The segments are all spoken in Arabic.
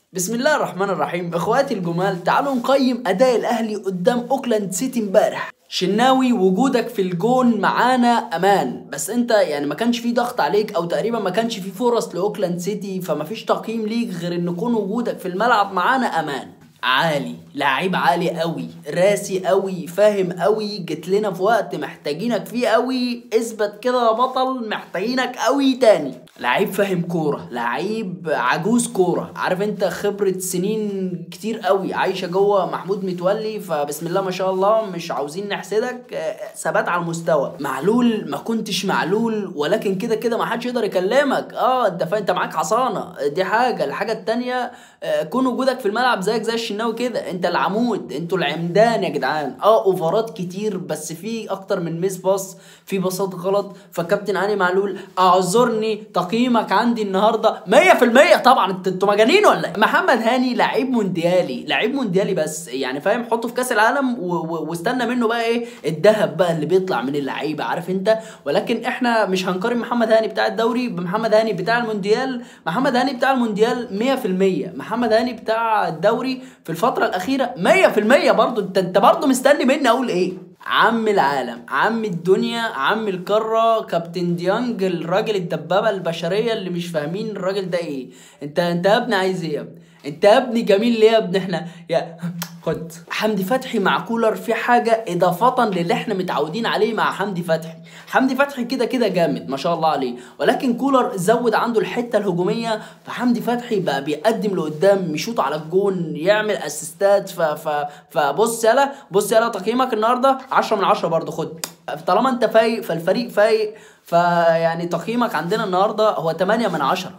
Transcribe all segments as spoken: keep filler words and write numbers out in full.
بسم الله الرحمن الرحيم. اخواتي الجمال، تعالوا نقيم اداء الاهلي قدام اوكلاند سيتي امبارح. شناوي، وجودك في الجون معانا امان، بس انت يعني ما كانش في ضغط عليك او تقريبا ما كانش في فرص لاوكلاند سيتي، فما فيش تقييم ليك غير ان يكون وجودك في الملعب معانا امان. عالي، لعيب عالي قوي، راسي قوي، فاهم قوي، جيت لنا في وقت محتاجينك فيه قوي، اثبت كده يا بطل، محتاجينك قوي تاني. لعيب فاهم كوره، لعيب عجوز كوره، عارف انت، خبره سنين كتير قوي عايشه جوه محمود متولي، فبسم الله ما شاء الله، مش عاوزين نحسدك، آه، ثبات على المستوى. معلول، ما كنتش معلول، ولكن كده كده ما حدش يقدر يكلمك. اه انت فا- انت معاك حصانه، دي حاجه. الحاجه التانيه، آه، كون وجودك في الملعب زيك زي الشناوي كده، انت العمود، انتوا العمدان يا جدعان. اه اوفرات كتير، بس في اكتر من ميس باص، في باصات غلط. فكابتن علي معلول، اعذرني، تقييمك عندي النهارده مية في المية. طبعا انت- انتوا مجانين ولا إيه؟ محمد هاني لعيب مونديالي، لعيب مونديالي، بس يعني فاهم، حطه في كاس العالم و- و- واستنى منه بقى ايه الذهب بقى اللي بيطلع من اللعيبه، عارف انت. ولكن احنا مش هنقارن محمد هاني بتاع الدوري بمحمد هاني بتاع المونديال. محمد هاني بتاع المونديال مية في المية، محمد هاني بتاع الدوري في الفتره الاخيره مية في المية برضه. انت انت برضه مستني مني اقول ايه؟ عم العالم، عم الدنيا، عم القارة، كابتن ديانج، الراجل الدبابة البشرية اللي مش فاهمين الراجل ده ايه. انت انت يا ابني عايز ايه يا ابني؟ انت يا ابني جميل ليه يا ابني؟ احنا يا خد حمدي فتحي مع كولر في حاجة إضافة للي احنا متعودين عليه مع حمدي فتحي. حمدي فتحي كده كده جامد ما شاء الله عليه، ولكن كولر زود عنده الحتة الهجومية، فحمدي فتحي بقى بيقدم لقدام، يشوط على الجون، يعمل اسيستات. ف ف فبص يلا، بص يلا، تقييمك النهارده عشرة من عشرة برضه. خد، طالما انت فايق فالفريق فايق، فيعني تقييمك عندنا النهارده هو تمانية من عشرة.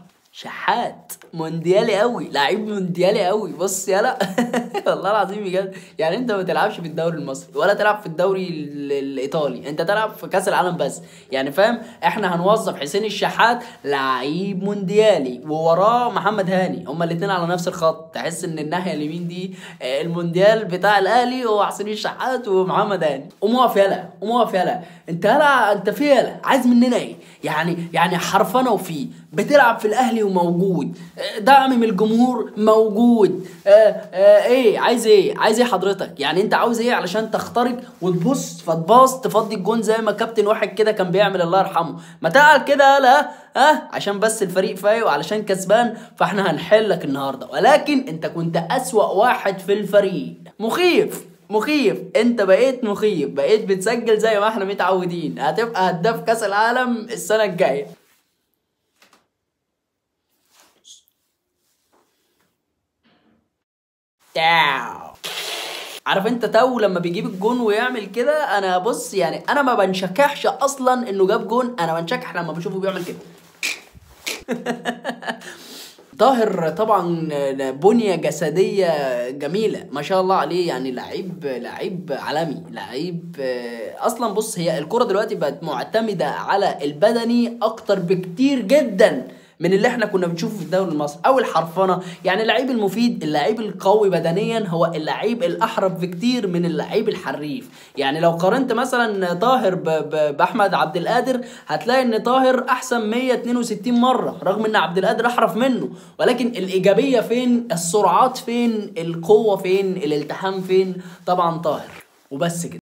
شحات مونديالي قوي، لعيب مونديالي قوي، بص يلا. والله العظيم بجد، يعني انت ما تلعبش في الدوري المصري ولا تلعب في الدوري ال- الايطالي، انت تلعب في كاس العالم بس. يعني فاهم، احنا هنوظف حسين الشحات لعيب مونديالي، ووراه محمد هاني، هما الاثنين على نفس الخط. تحس ان الناحيه اليمين دي، آه، المونديال بتاع الاهلي هو حسين الشحات ومحمد هاني. قوم اقف يلا، قوم اقف يلا. انت يلا، انت في يلا عايز مننا ايه؟ يعني يعني حرفنه وفيه بتلعب في الاهلي وموجود، آه، دعم من الجمهور موجود. آه آه ايه عايز ايه؟ عايز ايه حضرتك؟ يعني انت عاوز ايه علشان تخترق وتبص فتباص تفضي الجون زي ما كابتن واحد كده كان بيعمل، الله يرحمه. ما تعال كده لا، ها آه عشان بس الفريق فايق وعلشان كسبان، فاحنا هنحلك النهارده. ولكن انت كنت اسوأ واحد في الفريق. مخيف، مخيف، انت بقيت مخيف، بقيت بتسجل زي ما احنا متعودين. هتبقى هداف كاس العالم السنه الجايه. تاو. عارف انت تو لما بيجيب الجون ويعمل كده، انا بص يعني انا ما بنشكحش اصلا انه جاب جون، انا بنشكح لما بشوفه بيعمل كده. طاهر طبعا بنية جسدية جميلة ما شاء الله عليه، يعني لعيب، لعيب عالمي، لعيب. آه، اصلا بص، هي الكرة دلوقتي بقت معتمدة على البدني اكتر بكتير جدا من اللي احنا كنا بنشوفه في الدوري المصري او الحرفنه. يعني اللعيب المفيد، اللعيب القوي بدنيا، هو اللعيب الاحرف بكتير من اللعيب الحريف. يعني لو قارنت مثلا طاهر ب- ب- باحمد عبد القادر، هتلاقي ان طاهر احسن مية واتنين وستين مره، رغم ان عبد القادر احرف منه. ولكن الايجابيه فين؟ السرعات فين؟ القوه فين؟ الالتحام فين؟ طبعا طاهر. وبس كده.